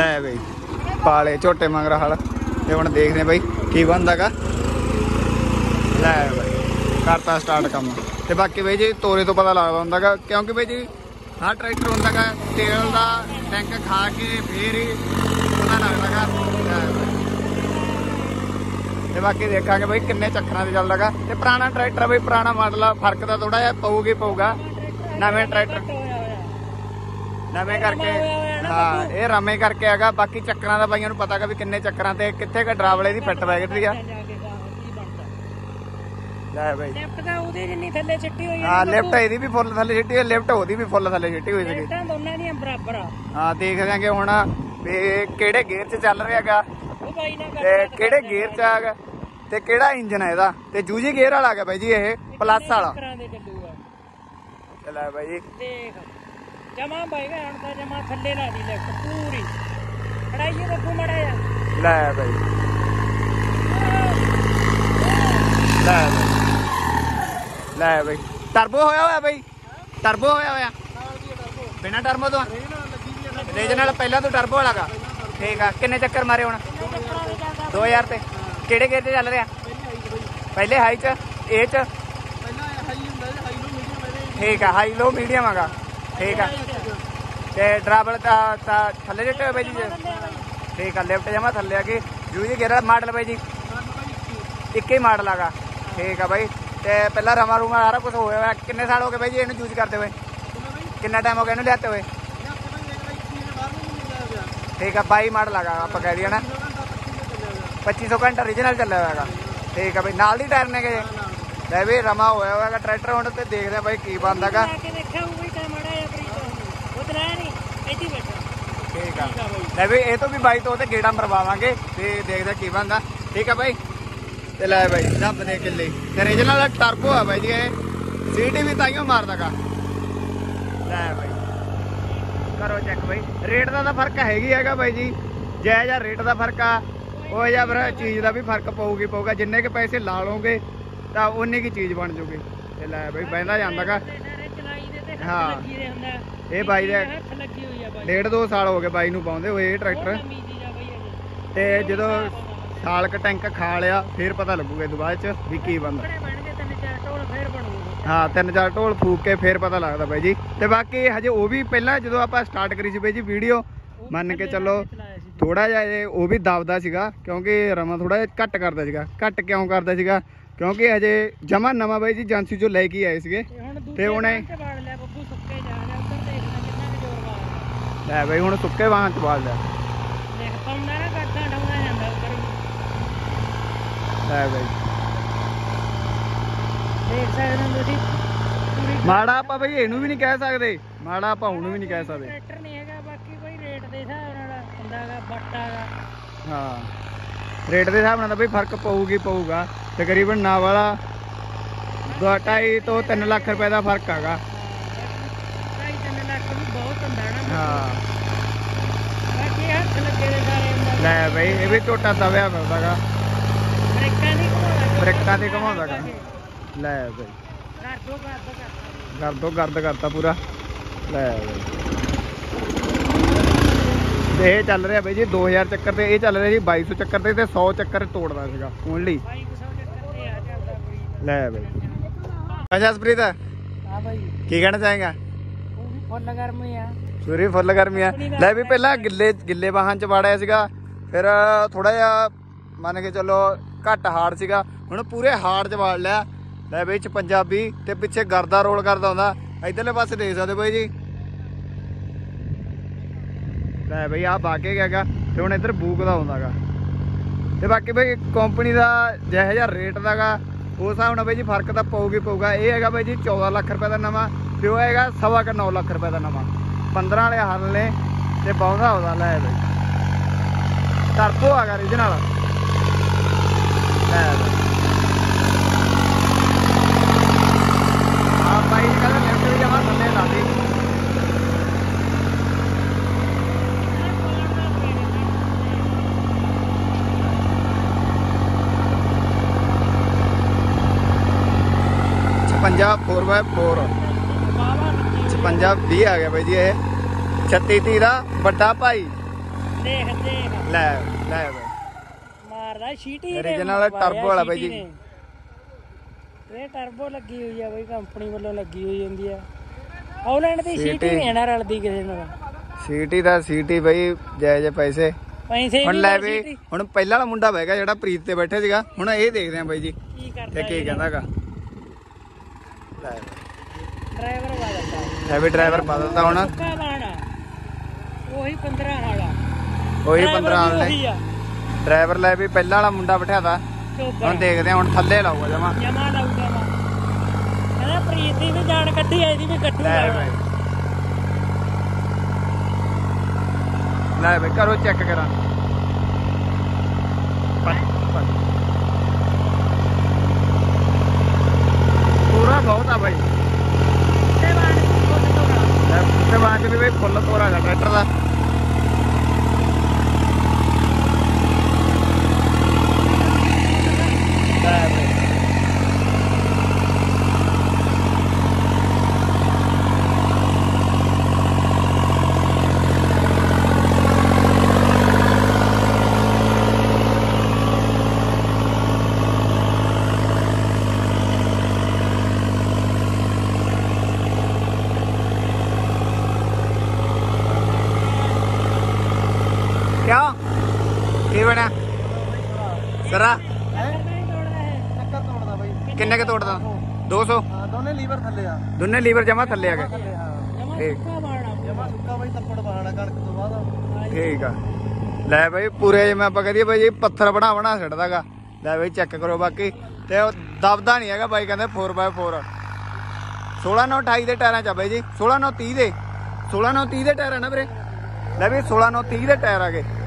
लै बई पाले झोटे मगर हल ते हुण देखदे बई की बनदा गा। लै बई करता स्टार्ट काम ते बाकी बई जी तोरे तो पता लगदा हुंदा गा क्योंकि बई जी हर ट्रैक्टर हुंदा गा तेल दा टैंक खा के फिर ही पता लगदा गा। ते बाकी देखांगे बई किन्ने चक्करां ते चलदा गा ते पुराना ट्रैक्टर बई पुराना मॉडल फर्क तां थोड़ा जिहा पऊगी पऊगा नवें ट्रैक्टर नवें करके हाँ ये रमे करके हैगा। बाकी चक्करां दा बाईआं नूं पता गा भी किन्ने चक्करां ते कित्थे क ड्रावले दी फिट बैठदी आ। लै बई लिफ्ट दा ओहदी जिन्नी थल्ले छिट्टी होई हां लिफ्ट ਇਹਦੀ भी फुੱल थल्ले छिट्टी है लिफ्ट ਉਹਦੀ भी फुੱल थल्ले छिट्टी होई सीगी ਦੋਨਾਂ ਦੀਆਂ ਬਰਾਬਰ ਆ। ਹਾਂ ਦੇਖ ਦਿਆਂਗੇ ਹੁਣ ਵੀ ਕਿਹੜੇ ਗੇਅਰ 'ਚ ਚੱਲ ਰਿਹਾ ਹੈਗਾ ਤੇ ਕਿਹੜੇ ਗੇਅਰ 'ਚ ਹੈਗਾ ਤੇ ਕਿਹੜਾ ਇੰਜਨ ਹੈ ਇਹਦਾ ਤੇ ਜੂਜੀ ਗੇਅਰ ਵਾਲਾ ਹੈਗਾ ਬਾਈ ਜੀ ਇਹ ਪਲੱਸ ਵਾਲਾ। ਲੈ ਬਾਈ ਜੀ ਦੇਖ ਜਮਾ ਬਾਈ ਹੁਣ ਤਾਂ ਜਮਾ ਥੱਲੇ ਲਾ ਦੀ ਲਿਫਟ ਪੂਰੀ ਖੜਾਈਏ ਦੇਖੋ ਮੜਾ ਆ। ਲੈ ਬਾਈ ਲੈ ਬਈ ਟਰਬੋ ਹੋਇਆ ਹੋਇਆ ਬਈ ਟਰਬੋ ਹੋਇਆ ਹੋਇਆ ਬਿਨਾਂ ਟਰਬੋ ਤੋਂ ਰੀਜਨਲ ਪਹਿਲਾਂ ਤੋਂ ਟਰਬੋ ਵਾਲਾ ਗਾ ਠੀਕ ਆ। ਕਿੰਨੇ ਚੱਕਰ ਮਾਰੇ ਹੁਣ 2000 ਤੇ ਕਿਹੜੇ ਗੇਅਰ 'ਚ ਚੱਲ ਰਿਹਾ ਪਹਿਲੇ ਹਾਈ 'ਚ ਇਹ 'ਚ ਠੀਕ ਆ ਹਾਈ ਲੋ ਮੀਡੀਅਮ ਹੈਗਾ ਠੀਕ ਆ ਤੇ ਡਰਾਈਵਰ ਥੱਲੇ ਜਿੱਟੇ ਹੋਏ ਬਾਈ ਜੀ ਠੀਕ ਆ ਲਿਫਟ ਜਮਾ ਥੱਲੇ ਆ ਗਈ ਜੂਜੀ ਗੇਅਰ ਮਾਡਲ ਬਾਈ ਜੀ 21 ਮਾਡਲ ਹੈਗਾ ठीक है भाई तो पहला रमा रूमा सारा कुछ होया हुआ किन्ने साल हो गए भाई जी इन्हू यूज करते हुए किन्ना टाइम हो गया इन्हू लियाते हुए ठीक है 22 मॉडल लगा आप कह दिए ना 2500 घंटा ओरिजिनल चलिया हुआ ठीक है भाई नाल दी टायर ने गए ले भी रमा होया हुआ ट्रैक्टर हुण ते देखदे हैं भाई की बनदा गा ठीक है ले भी ये तो भी बाई तो गेड़ा मरवावांगे ते देखदे की बनदा ठीक है भाई ते लै भाई रब दे किले ते रीजनल टर्बो है भाई जी सीटी भी ताइयों मारदा गा। लै भाई करो चेक भाई रेट का तो फर्क हैगा भाई जी जै जा रेट का फर्क आ वो या फिर चीज़ का भी फर्क पऊगी पऊगा जिन्ने के पैसे ला लोगे तो उन्नी की चीज़ बन जूगी। ते लै भाई बहदा जांदा गा हाँ ये बाई दे 1.5-2 साल हो गए बाई नूं पाउंदे होए ट्रैक्टर ते जदों साल क टैंक खा लिया फिर पता लगूगा इस बाद भी की बनदा हाँ 3-4 ढोल फूक के फिर पता लगता बाई जी। तो बाकी हजे वो भी पहला जो आप स्टार्ट करी सी बाई जी वीडियो मन के चलो थोड़ा जिहा वो भी दबदा सीगा क्योंकि रमा थोड़ा जिहा घट करदा सीगा घट क्यों करदा सीगा क्योंकि हजे जमा नवा बाई जी एजेंसी चो लैके आए सीगे ते हुणे लै बाई हुण सुक्के वाहन च बाल लिया माड़ा आप भाई इनू भी नहीं कह सकते माड़ा आप भी नहीं कह सकते हाँ रेट के हिसाब नाल भाई फर्क पऊगी पऊगा तकरीबन ना वाला 2.5 तो 3 लाख रुपए का फर्क हैगा। हाँ लै भाई ये भी झोटा दबिया मिलता गा ब्रेकां ते घुमाउंदा गा। लै भाई कर दो गर्द करता पूरा। लै भाई ये चल रहा भाई जी 2000 चक्कर ते ये चल रहा जी 2200 चक्कर ते 100 चक्कर तोड़दा सीगा ओनली। लै भाई अच्छा जसप्रीत की कहना चाहेगा सूरी फुल गर्मी है लै भी पहला गिले वाहन च वाड़िया सीगा फिर थोड़ा जिहा मन के चलो घट हार्ड सीगा हुण पूरे हार्ड च वाड़ लिया। लै बई 56 ते पिछे गर्दा रोल करदा आउंदा इधरले पासे देख सकते भाई जी। लै बई आ बाके गया ते हुण इधर बूक दा आउंदा गा ते बाकी भाई कंपनी का जिहो जिहा रेट दा गा उस हिसाब नाल भाई जी फर्क तो पऊगी पऊगा। ये है भाई जी 14 लाख रुपए का नवा ते वो है 9.25 लाख रुपए का नवा 15 वाले हल ने ते पौधा होता। लै भाई टर्बो है ओरिजिनल। लै भाई कहते लिफ्ट भी जमा थले ला दी। 56 4x4 56 20 आ गया भाई जी ये 36 30 का बड़ा भाई ਦੇਖ ਦੇਖ ਲੈ ਲੈ ਬਾਈ ਮਾਰਦਾ ਸੀਟੀ ਓਰੀਜਨਲ ਟਰਬੋ ਵਾਲਾ ਬਾਈ ਜੀ। ਇਹ ਟਰਬੋ ਲੱਗੀ ਹੋਈ ਆ ਬਾਈ ਕੰਪਨੀ ਵੱਲੋਂ ਲੱਗੀ ਹੋਈ ਹੁੰਦੀ ਆ। ਹਾਲੈਂਡ ਦੀ ਸੀਟੀ ਨਹੀਂ ਨਾ ਰਲਦੀ ਕਿਸੇ ਨਾਲ। ਸੀਟੀ ਦਾ ਸੀਟੀ ਬਾਈ ਜਾਇਜ਼ ਪੈਸੇ ਹੁਣ ਲੈ ਵੀ। ਹੁਣ ਪਹਿਲਾਂ ਵਾਲਾ ਮੁੰਡਾ ਬਹਿ ਗਿਆ ਜਿਹੜਾ ਪ੍ਰੀਤ ਤੇ ਬੈਠੇ ਸੀਗਾ, ਹੁਣ ਇਹ ਦੇਖਦੇ ਆ ਬਾਈ ਜੀ ਕੀ ਕਰਦਾ ਤੇ ਕੀ ਕਹਿੰਦਾਗਾ। ਲੈ ਡਰਾਈਵਰ ਵਾਲਾ ਲੈ ਵੀ ਡਰਾਈਵਰ ਬਦਲਦਾ ਹੁਣ ਸੁੱਕਾ ਬਾਣਾ ਉਹੀ 15 ਵਾਲਾ ਉਹੀ 15 ਵਾਲੇ ਡਰਾਈਵਰ ਲੈ ਵੀ ਪਹਿਲਾਂ ਵਾਲਾ ਮੁੰਡਾ ਬਿਠਾਦਾ। ਹੁਣ ਦੇਖਦੇ ਆ ਹੁਣ ਥੱਲੇ ਲਾਊਗਾ ਜਮਾ ਜਮਾ ਲਾਊਗਾ ਵਾ। ਕਹਿੰਦਾ ਪ੍ਰੀਤ ਦੀ ਵੀ ਜਾਨ ਕੱਢੀ ਐ, ਇਹਦੀ ਵੀ ਕੱਢੂ। ਲੈ ਬਈ ਕਰੋ ਚੈੱਕ ਕਰਾਂ। ਪੂਰਾ ਬਹੁਤ ਆ ਬਾਈ ਤੇ ਬਾਅਦ ਵੀ ਬਈ ਫੁੱਲ ਤੋਰਾ ਹੈਗਾ ਟਰੈਕਟਰ ਦਾ। क्या ਕੀ ਬਣਿਆ ਸਰਾ ਕਿੰਨੇ ਕੇ ਤੋੜਦਾ 200 ਦੋਨੇ ਲੀਵਰ ਥੱਲੇ ਆ। ਦੋਨੇ ਲੀਵਰ ਜਮਾ ਥੱਲੇ ਆ ਗਏ। ਠੀਕ ਆ ਲੈ ਬਾਈ ਪੂਰੇ ਜਿਵੇਂ ਆਪਾਂ ਕਹਦੀਏ ਬਾਈ ਪੱਥਰ ਬਣਾ ਛੱਡਦਾਗਾ। ਲੈ ਬਾਈ ਚੈੱਕ ਕਰੋ ਬਾਕੀ ਤੇ ਉਹ ਦਬਦਾ ਨਹੀਂ ਹੈਗਾ ਬਾਈ ਕਹਿੰਦੇ 4x4 16/9/28 ਦੇ ਟਾਇਰਾਂ ਚ ਆ ਬਾਈ ਜੀ। 16/9/30 ਦੇ 16/9/30 ਦੇ ਟਾਇਰ ਆ ਨਾ ਵੀਰੇ। ਲੈ ਵੀ 16/9/30 ਦੇ ਟਾਇਰ ਆ ਗਏ।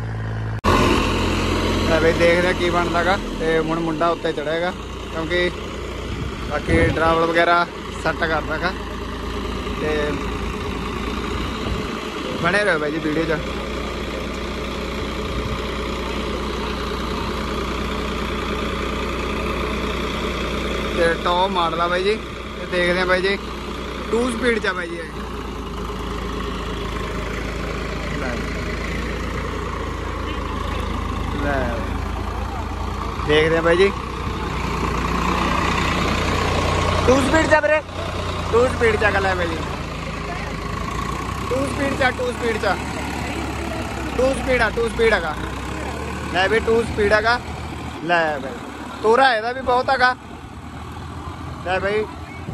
ਲੈ ਬਈ ਦੇਖਦੇ ਕੀ ਬਣਦਾਗਾ ਤੇ ਹੁਣ ਮੁੰਡਾ ਉੱਤੇ ਚੜੇਗਾ ਕਿਉਂਕਿ ਬਾਕੀ ਡਰਾਈਵਰ ਵਗੈਰਾ ਸੈੱਟ ਕਰਦਾਗਾ ਤੇ ਬਣੇ ਰਹੋ ਬਾਈ ਜੀ ਵੀਡੀਓ 'ਚ। ਤੇ ਟੌਪ ਮਾਡਲ ਆ ਬਾਈ ਜੀ ਤੇ ਦੇਖਦੇ ਆ ਬਾਈ ਜੀ 2 ਸਪੀਡ 'ਚ ਆ ਬਾਈ ਜੀ। ਲੈ ਦੇਖਦੇ ਆ ਬਾਈ ਜੀ 2 ਸਪੀਡ ਚ ਵੀਰੇ 2 ਸਪੀਡ ਚ ਗੱਲ ਹੈ ਬਾਈ ਜੀ। 2 ਸਪੀਡ ਚ 2 ਸਪੀਡ ਚ 2 ਸਪੀਡ ਆ 2 ਸਪੀਡ ਹੈਗਾ। ਲੈ ਵੀ 2 ਸਪੀਡ ਹੈਗਾ। ਲੈ ਬਾਈ ਤੋਰਾ ਇਹਦਾ ਵੀ ਬਹੁਤ ਹੈਗਾ। ਲੈ ਬਾਈ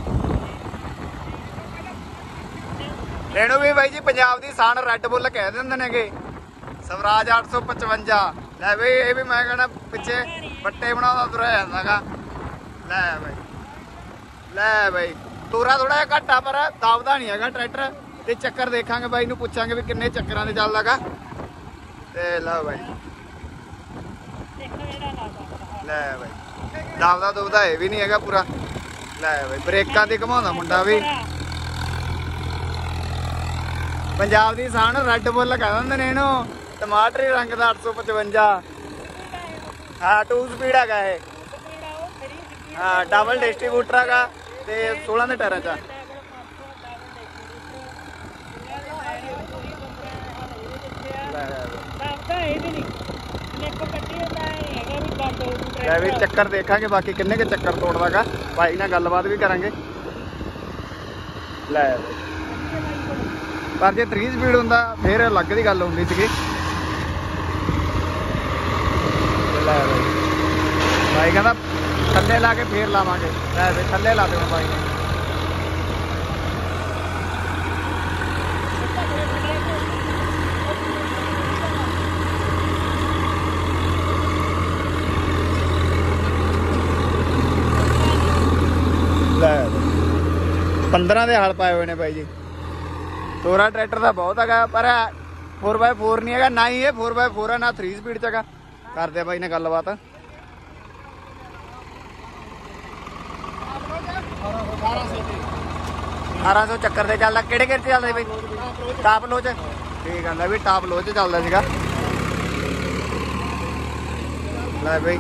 ਇਹਨੂੰ ਵੀ ਬਾਈ ਜੀ ਪੰਜਾਬ ਦੀ ਸਾਨ ਰੈੱਡ ਬੁੱਲ ਕਹਿ ਦਿੰਦੇ ਨੇਗੇ। ਸਵਰਾਜ 855 ਲੈ ਬਈ ਇਹ ਵੀ ਮੈਂ ਕਹਿੰਦਾ ਪਿੱਛੇ ਬੱਟੇ ਬਣਾਉਂਦਾ ਤੁਰਿਆ ਜਾਂਦਾਗਾ। ਲੈ ਬਈ ਤੋਰਾ ਥੋੜਾ ਜਿਹਾ ਘੱਟ ਆ ਪਰ ਦਬਦਾ ਨਹੀਂ ਹੈਗਾ ਟਰੈਕਟਰ। ਤੇ ਚੱਕਰ ਦੇਖਾਂਗੇ ਬਾਈ ਨੂੰ ਪੁੱਛਾਂਗੇ ਵੀ ਕਿੰਨੇ ਚੱਕਰਾਂ ਤੇ ਚੱਲਦਾਗਾ। ਤੇ ਲਓ ਬਾਈ ਲੈ ਬਾਈ ਦਬਦਾ ਦੁਬਦਾ ਇਹ ਵੀ ਨਹੀਂ ਹੈਗਾ ਪੂਰਾ। ਲੈ ਬਾਈ ਬ੍ਰੇਕਾਂ ਤੇ ਘਮਾਉਂਦਾ ਮੁੰਡਾ ਵੀ। ਪੰਜਾਬ ਦੀ ਸਾਨ ਰੈੱਡ ਬੁੱਲ ਕਹਿ ਦਿੰਦੇ ਨੇ ਇਹਨੂੰ। ਟਮਾਟਰੀ ਰੰਗ ਦਾ 855 ਹਾਂ 2 ਸਪੀਡ ਹੈਗਾ ਇਹ। ਹਾਂ ਡਬਲ ਡਿਸਟ੍ਰੀਬਿਊਟਰ ਹੈਗਾ ਤੇ 16 ਦੇ ਟਾਇਰਾਂ 'ਚ। ਲੈ ਵੀ ਚੱਕਰ ਦੇਖਾਂਗੇ ਬਾਕੀ ਕਿੰਨੇ ਕੇ ਚੱਕਰ ਤੋੜਦਾਗਾ। ਬਾਈ ਨਾਲ ਗੱਲਬਾਤ ਵੀ ਕਰਾਂਗੇ। ਲੈ ਪਰ ਜੇ 3 ਸਪੀਡ ਹੁੰਦਾ ਫਿਰ ਅਲੱਗ ਦੀ ਗੱਲ ਹੁੰਦੀ ਸੀਗੀ। ਲੈ ਬਾਈ ਕਹਿੰਦਾ ਥੱਲੇ ਲਾ ਕੇ ਫੇਰ ਲਾਵਾਂਗੇ। ਲੈ ਵੀ ਥੱਲੇ ਲਾ ਦੇਣਾ ਬਾਈ ਨੇ। ਲੈ 15 ਦੇ ਹਲ ਪਾਏ ਹੋਏ ਨੇ ਬਾਈ ਜੀ। ਤੋਰਾ ਟਰੈਕਟਰ ਦਾ ਬਹੁਤ ਹੈਗਾ ਪਰ 4x4 ਨਹੀਂ ਹੈਗਾ ਨਾ ਹੀ ਇਹ 4x4 ਆ ਨਾ 3 ਸਪੀਡ ਚ ਹੈਗਾ। ਕਰਦੇ ਬਾਈ ਨੇ ਗੱਲਬਾਤ। 1800 ਚੱਕਰ ਤੇ ਚੱਲਦਾ। ਕਿਹੜੇ ਗੇਅਰ 'ਚ ਚੱਲਦਾ ਬਾਈ? ਟਾਪ ਲੋ 'ਚ। ਠੀਕ ਆ ਲੈ ਵੀ ਟਾਪ ਲੋ 'ਚ ਚੱਲਦਾ ਸੀਗਾ। ਲੈ ਬਾਈ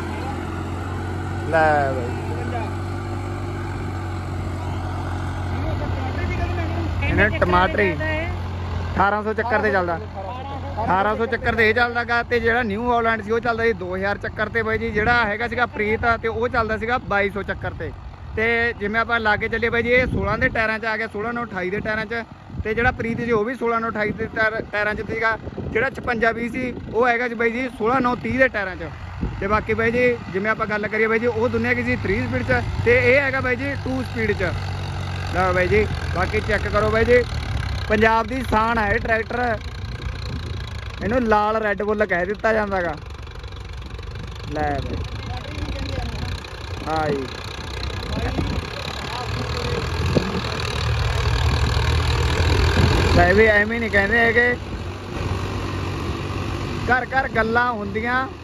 ਇਹਨੇ ਟਮਾਟਰੀ 1800 ਚੱਕਰ ਤੇ ਚੱਲਦਾ। 1800 ਚੱਕਰ ਤੇ ਇਹ ਚੱਲਦਾਗਾ ਤੇ ਜਿਹੜਾ ਨਿਊ ਹਾਲੈਂਡ ਸੀ ਉਹ ਚੱਲਦਾ ਸੀ 2000 ਚੱਕਰ ਤੇ ਬਾਈ ਜੀ। ਜਿਹੜਾ ਹੈਗਾ ਸੀਗਾ ਪ੍ਰੀਤ ਤੇ ਉਹ ਚੱਲਦਾ ਸੀਗਾ 2200 ਚੱਕਰ ਤੇ ਜਿਵੇਂ ਆਪਾਂ ਲਾਗੇ ਚੱਲੇ ਬਾਈ ਜੀ ਇਹ 16 ਦੇ ਟਾਇਰਾਂ 'ਚ ਆ ਗਿਆ, 16 9 28 ਦੇ ਟਾਇਰਾਂ 'ਚ। ਤੇ ਜਿਹੜਾ ਪ੍ਰੀਤ ਸੀ ਉਹ ਵੀ 16 9 28 ਦੇ ਟਾਇਰਾਂ 'ਚ ਸੀਗਾ। ਜਿਹੜਾ 56 20 ਸੀ ਉਹ ਹੈਗਾ ਜੀ ਬਾਈ ਜੀ 16 9 30 ਦੇ ਟਾਇਰਾਂ 'ਚ। ਤੇ ਬਾਕੀ ਬਾਈ ਜੀ ਜਿਵੇਂ ਆਪਾਂ ਗੱਲ ਕਰੀਏ ਬਾਈ ਜੀ ਉਹ ਦੁਨੀਆ ਕੀ ਸੀ 3 ਸਪੀਡ 'ਚ ਤੇ ਇਹ ਹੈਗਾ ਬਾਈ ਜੀ 2 ਸਪੀਡ 'ਚ। ਲਓ ਬਾਈ ਜੀ ਬਾਕੀ ਚੈੱਕ ਕਰੋ ਬਾਈ ਜੀ, ਪੰਜਾਬ ਦੀ ਸ਼ਾਨ ਹੈ ਇਹ ਟਰੈਕਟਰ। ਇਹਨੂੰ ਲਾਲ ਰੈੱਡ ਬੁੱਲ ਕਹਿ ਦਿੱਤਾ ਜਾਂਦਾਗਾ। ਲੈ ਬਾਈ ਹਾਂ ਜੀ ਲੈ ਵੀ ਐਵੇਂ ਨਹੀਂ ਕਹਿੰਦੇ ਹੈਗੇ, ਘਰ ਘਰ ਗੱਲਾਂ ਹੁੰਦੀਆਂ